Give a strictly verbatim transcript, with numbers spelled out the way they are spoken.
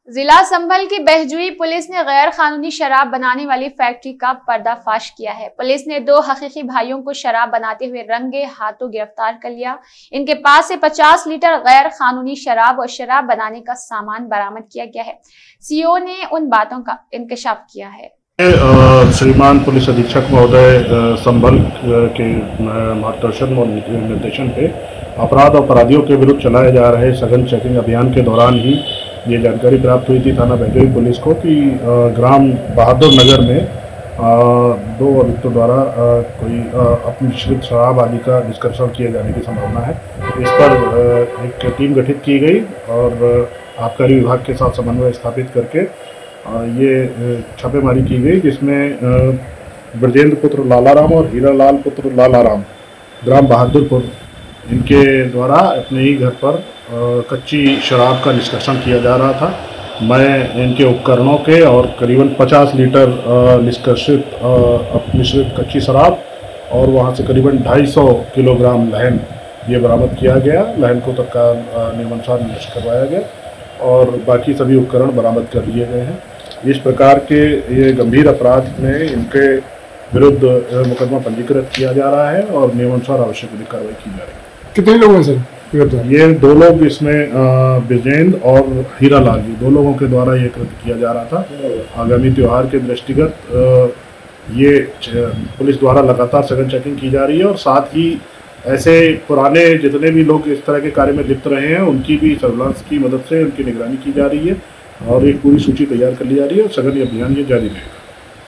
जिला संभल की बहजुई पुलिस ने गैर कानूनी शराब बनाने वाली फैक्ट्री का पर्दाफाश किया है। पुलिस ने दो हकीकी भाइयों को शराब बनाते हुए रंगे हाथों गिरफ्तार कर लिया। इनके पास से पचास लीटर गैर कानूनी शराब और शराब बनाने का सामान बरामद किया गया है। सीओ ने उन बातों का इंकशाफ किया है। श्रीमान पुलिस अधीक्षक महोदय संभल के मार्गदर्शन और निर्देशन पे अपराध और अपराधियों के विरुद्ध चलाए जा रहे सघन चेकिंग अभियान के दौरान ही ये जानकारी प्राप्त हुई थी थाना बहजुई पुलिस को कि ग्राम बहादुर नगर में दो अभियुक्तों द्वारा कोई अपमिश्रित शराब आदि का निष्कर्षण किए जाने की संभावना है। इस पर एक टीम गठित की गई और आबकारी विभाग के साथ समन्वय स्थापित करके ये छापेमारी की गई, जिसमें ब्रजेंद्र पुत्र लालाराम और हीरालाल पुत्र लालाराम ग्राम बहादुरपुर इनके द्वारा अपने ही घर पर कच्ची शराब का निष्कर्षण किया जा रहा था। मैं इनके उपकरणों के और करीबन पचास लीटर निष्कर्षित अपमिश्रित कच्ची शराब और वहां से करीबन ढाई सौ किलोग्राम लहन ये बरामद किया गया। लहन को तत्काल नियमानुसार नष्ट करवाया गया और बाकी सभी उपकरण बरामद कर लिए गए हैं। इस प्रकार के ये गंभीर अपराध में इनके विरुद्ध मुकदमा पंजीकृत किया जा रहा है और नियमानुसार आवश्यक कार्रवाई की जा रही है। कितने लोग हैं सर? ये दो लोग, इसमें ब्रजेंद्र और हीरालाल जी दो लोगों के द्वारा ये कृत्य किया जा रहा था। आगामी त्यौहार के दृष्टिगत ये पुलिस द्वारा लगातार सघन चेकिंग की जा रही है और साथ ही ऐसे पुराने जितने भी लोग इस तरह के कार्य में लिप्त रहे हैं उनकी भी सर्विलांस की मदद से उनकी निगरानी की जा रही है और एक पूरी सूची तैयार कर ली जा रही है और सघन अभियान ये जारी रहेगा।